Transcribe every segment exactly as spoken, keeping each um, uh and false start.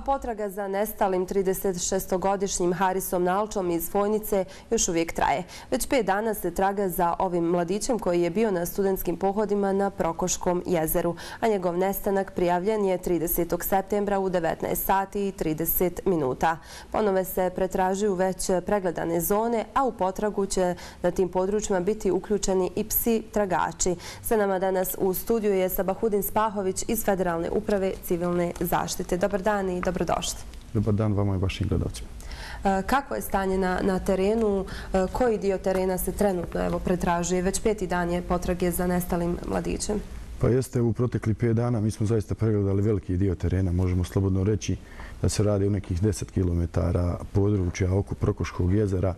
potraga za nestalim trideset šestogodišnjim Harisom Nalčom iz Fojnice još uvijek traje. Već pet dana se traga za ovim mladićem koji je bio na studentskim pohodima na Prokoškom jezeru, a njegov nestanak prijavljen je tridesetog septembra u devetnaest sati i trideset minuta. Ponove se pretražuju već pregledane zone, a u potragu će na tim područjima biti uključeni i psi tragači. Sa nama danas u studiju je Sabahudin Spahović iz Federalne uprave civilne zaštite. Dobar dan i dobrodošli. Dobar dan vama i vašim gledalcima. Kako je stanje na, na terenu? Koji dio terena se trenutno evo, pretražuje? Već peti dan je potrage za nestalim mladićem. Pa jeste, u protekli pet dana mi smo zaista pregledali veliki dio terena. Možemo slobodno reći da se radi o nekih deset kilometara područja oko Prokoškog jezera.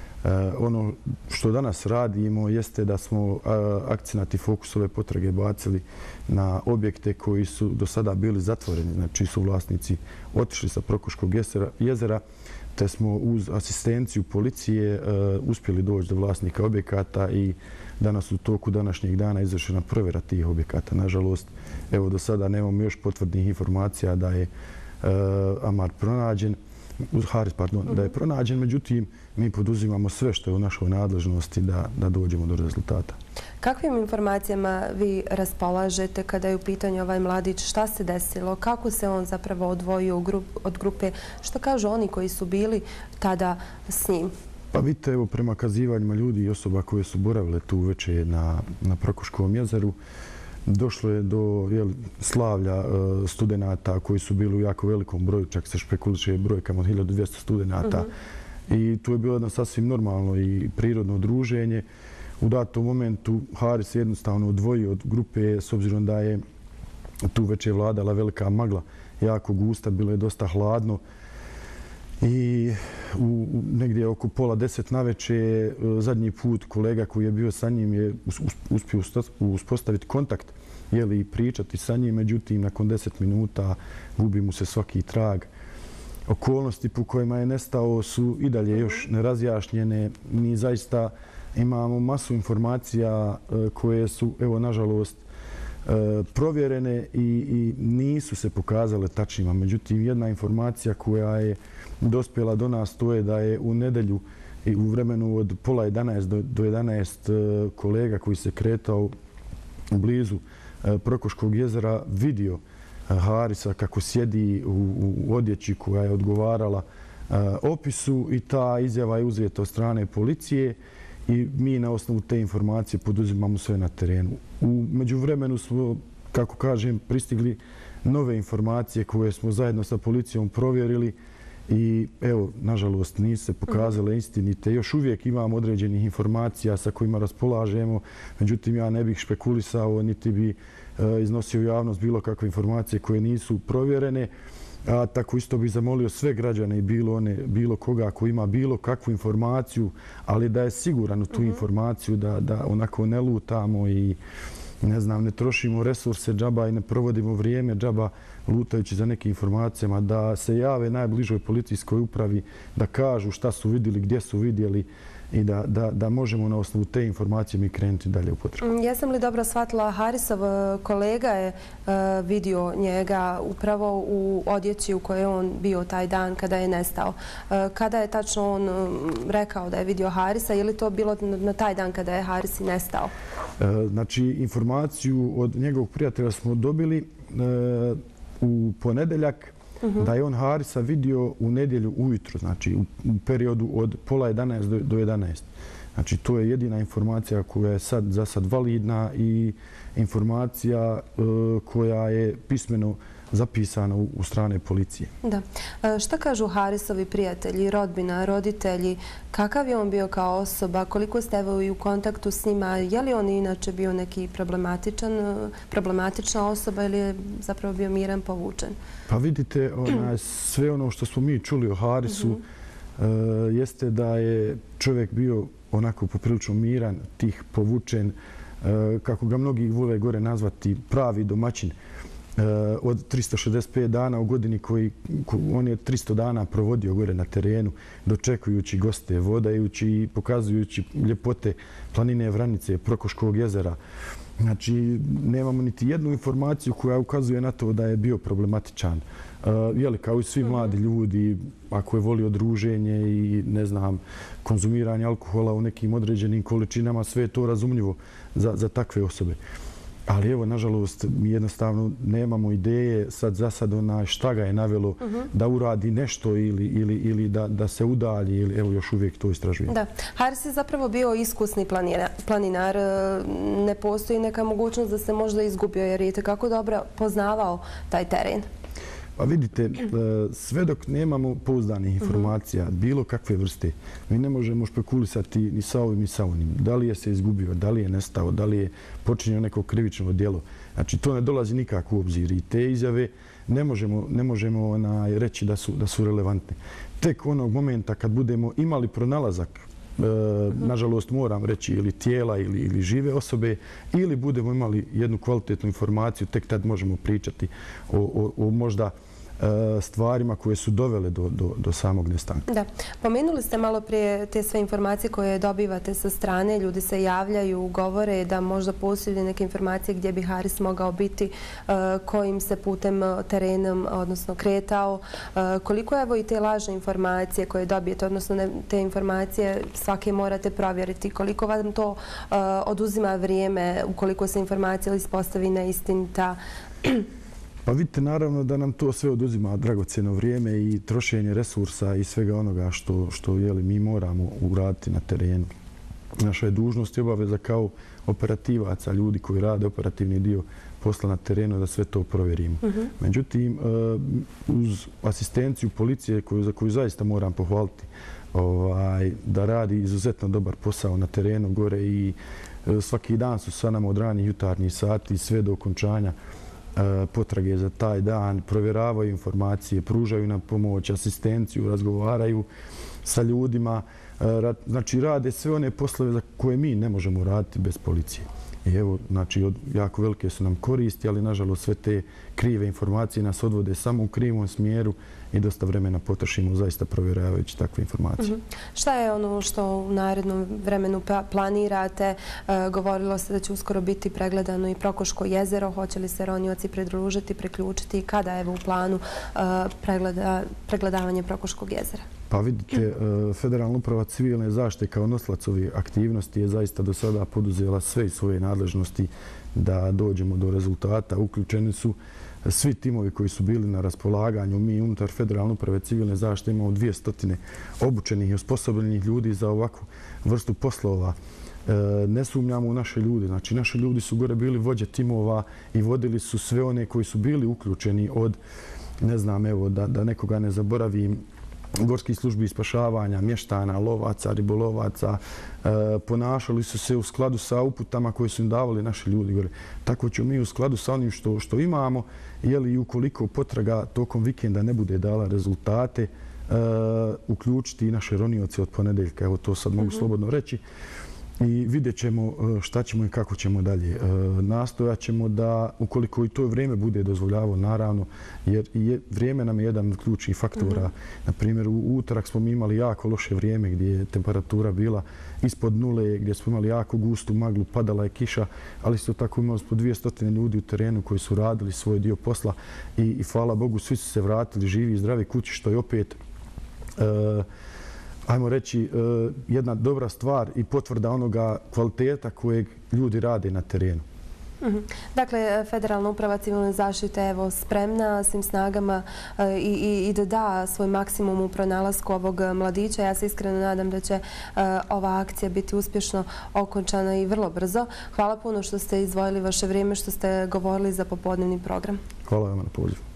Ono što danas radimo jeste da smo akcenat i fokus ove potrage bacili na objekte koji su do sada bili zatvoreni, znači su vlasnici otišli sa Prokoškog jezera, te smo uz asistenciju policije uspjeli doći do vlasnika objekata i danas u toku današnjeg dana izvršena provjera tih objekata. Nažalost, evo do sada nemamo još potvrdnih informacija da je Amar pronađen, Haris, pardon, da je pronađen, međutim, mi poduzimamo sve što je u našoj nadležnosti da, da dođemo do rezultata. Kakvim informacijama vi raspolažete kada je u pitanju ovaj mladić? Šta se desilo? Kako se on zapravo odvojio od grupe? Što kažu oni koji su bili tada s njim? Pa vidite, evo, prema kazivanjima ljudi i osoba koje su boravile tu uveče na, na Prokoškom jezeru, došlo je do jel, slavlja e, studenata koji su bili u jako velikom broju, čak se špekuliše brojkama od hiljadu dvjesto studenata. Mm-hmm. I tu je bilo jedno sasvim normalno i prirodno druženje. U datom momentu Haris se jednostavno odvojio od grupe s obzirom da je tu već je vladala velika magla, jako gusta, bilo je dosta hladno. I u, negdje oko pola deset naveče zadnji put kolega koji je bio sa njim je uspio uspostaviti kontakt jeli, i pričati sa njim, međutim nakon deset minuta gubi mu se svaki trag. Okolnosti po kojima je nestao su i dalje još nerazjašnjene. Mi zaista imamo masu informacija koje su, evo, nažalost, provjerene i, i nisu se pokazale tačnima. Međutim, jedna informacija koja je dospjela do nas, to je da je u nedelju i u vremenu od pola jedanaest do, do jedanaest kolega koji se kretao blizu Prokoškog jezera vidio Harisa kako sjedi u, u odjeći koja je odgovarala opisu i ta izjava je uzeta od strane policije i mi na osnovu te informacije poduzimamo sve na terenu. U međuvremenu smo, kako kažem, pristigli nove informacije koje smo zajedno sa policijom provjerili i evo, nažalost, nisu se pokazale istinite. Još uvijek imamo određenih informacija sa kojima raspolažemo, međutim, ja ne bih špekulisao niti bi e, iznosio u javnost bilo kakve informacije koje nisu provjerene. A tako isto bih zamolio sve građane i bilo, one, bilo koga ko ima bilo kakvu informaciju, ali da je siguran u tu uh-huh. informaciju, da, da onako ne lutamo i ne znam, ne trošimo resurse džaba i ne provodimo vrijeme džaba lutajući za nekim informacijama, da se jave najbližoj policijskoj upravi, da kažu šta su vidjeli, gdje su vidjeli i da, da, da možemo na osnovu te informacije mi krenuti dalje u potragu. Jesam li dobro shvatila, Harisov kolega je uh, vidio njega upravo u odjeći u kojoj je on bio taj dan kada je nestao. Uh, kada je tačno on um, rekao da je vidio Harisa, je li to bilo na, na taj dan kada je Haris i nestao? Uh, znači, informaciju od njegovog prijatelja smo dobili uh, u ponedeljak, da je on Harisa vidio u nedjelju ujutro, znači u periodu od pola jedanaest do jedanaest. Znači, to je jedina informacija koja je sad za sad validna i informacija koja je pismeno zapisana u, u strane policije. Da. Šta kažu Harisovi prijatelji, rodbina, roditelji? Kakav je on bio kao osoba? Koliko ste evo i u kontaktu s njima? Je li on inače bio neki problematičan, problematična osoba ili je zapravo bio miran, povučen? Pa vidite, ona, sve ono što smo mi čuli o Harisu uh-huh. uh, jeste da je čovjek bio onako poprilično miran, tih, povučen, uh, kako ga mnogi vole gore nazvati pravi domaćin. od tristo šezdeset pet dana u godini koji on je tristo dana provodio gore na terenu, dočekujući goste, vodajući i pokazujući ljepote planine Vranice, Prokoškog jezera. Znači, nemamo niti jednu informaciju koja ukazuje na to da je bio problematičan. Jeli, kao i svi mladi ljudi, ako je volio druženje i, ne znam, konzumiranje alkohola u nekim određenim količinama, sve je to razumljivo za, za takve osobe. Ali evo, nažalost, mi jednostavno nemamo ideje sad za sad onaj šta ga je navelo uh -huh. da uradi nešto ili, ili, ili da, da se udalji ili evo još uvijek to istražuje. Da. Haris je zapravo bio iskusni planinar. planinar. Ne postoji neka mogućnost da se možda izgubio jer je kako dobro poznavao taj teren. Pa vidite, sve dok nemamo pouzdanih informacija, bilo kakve vrste, mi ne možemo špekulisati ni sa ovim ni sa onim. Da li je se izgubio, da li je nestao, da li je počinio neko krivično djelo. Znači, to ne dolazi nikako u obzir i te izjave ne možemo, ne možemo onaj, reći da su, da su relevantne. Tek onog momenta kad budemo imali pronalazak, E, nažalost moram reći ili tijela ili, ili žive osobe ili budemo imali jednu kvalitetnu informaciju, tek tad možemo pričati o, o, o možda e, stvarima koje su dovele do, do, do samog nestanka. Da. Pomenuli ste malo prije te sve informacije koje dobivate sa strane. Ljudi se javljaju, govore da možda posjeduju neke informacije gdje bi Haris mogao biti, e, kojim se putem terenom, odnosno kretao. E, koliko evo i te lažne informacije koje dobijete, odnosno ne, te informacije svake morate provjeriti. Koliko vam to e, oduzima vrijeme ukoliko se informacija ispostavi neistinita? Pa vidite, naravno da nam to sve oduzima dragocjeno vrijeme i trošenje resursa i svega onoga što, što jeli, mi moramo uraditi na terenu. Naša je dužnost i obaveza kao operativaca, ljudi koji rade operativni dio posla na terenu, da sve to provjerimo. Uh -huh. Međutim, uz asistenciju policije koju, za koju zaista moram pohvaliti, ovaj, da radi izuzetno dobar posao na terenu gore i svaki dan su sa nama od ranih jutarnjih sati sve do okončanja potrage za taj dan, provjeravaju informacije, pružaju nam pomoć, asistenciju, razgovaraju sa ljudima. Znači, rade sve one poslove za koje mi ne možemo raditi bez policije. I evo, znači, jako velike su nam koristi, ali nažalost sve te krive informacije nas odvode samo u krivom smjeru i dosta vremena potrošimo zaista provjeravajući takve informacije. Mm-hmm. Šta je ono što u narednom vremenu planirate? E, govorilo se da će uskoro biti pregledano i Prokoško jezero. Hoće li se ronioci pridružiti, priključiti? Kada je u planu e, pregleda, pregledavanje Prokoškog jezera? Pa vidite, Federalna uprava civilne zaštite kao nosilac ovih aktivnosti je zaista do sada poduzela sve iz svoje nadležnosti da dođemo do rezultata. Uključeni su svi timovi koji su bili na raspolaganju. Mi unutar Federalne uprave civilne zaštite imamo dvjesto obučenih i osposobljenih ljudi za ovakvu vrstu poslova. Ne sumnjamo u naše ljude. Znači, naši ljudi su gore bili vođe timova i vodili su sve one koji su bili uključeni od, ne znam, evo, da, da nekoga ne zaboravim, gorskih službi spašavanja, mještana, lovaca, ribolovaca, e, ponašali su se u skladu sa uputama koje su im davali naši ljudi gore. Tako ćemo mi u skladu sa onim što, što imamo, jeli i ukoliko potraga tokom vikenda ne bude dala rezultate, e, uključiti i naše ronioce od ponedeljka. Evo to sad mogu uh-huh. slobodno reći. I vidjet ćemo šta ćemo i kako ćemo dalje. Nastojat ćemo da, ukoliko i to vrijeme bude dozvoljavao, naravno, jer je, vrijeme nam je jedan od ključnih faktora. Mm-hmm. Naprimjer, u utorak smo imali jako loše vrijeme gdje je temperatura bila ispod nule, gdje smo imali jako gustu maglu, padala je kiša, ali isto tako imali smo dvjesto ljudi u terenu koji su radili svoj dio posla i, i hvala Bogu, svi su se vratili živi i zdravi kući, što je opet e, ajmo reći, jedna dobra stvar i potvrda onoga kvaliteta kojeg ljudi rade na terenu. Dakle, Federalna uprava civilne zaštite je spremna svim snagama i, i, i da da svoj maksimum u pronalasku ovog mladića. Ja se iskreno nadam da će ova akcija biti uspješno okončana i vrlo brzo. Hvala puno što ste izdvojili vaše vrijeme, što ste govorili za popodnevni program. Hvala vam na pozivu.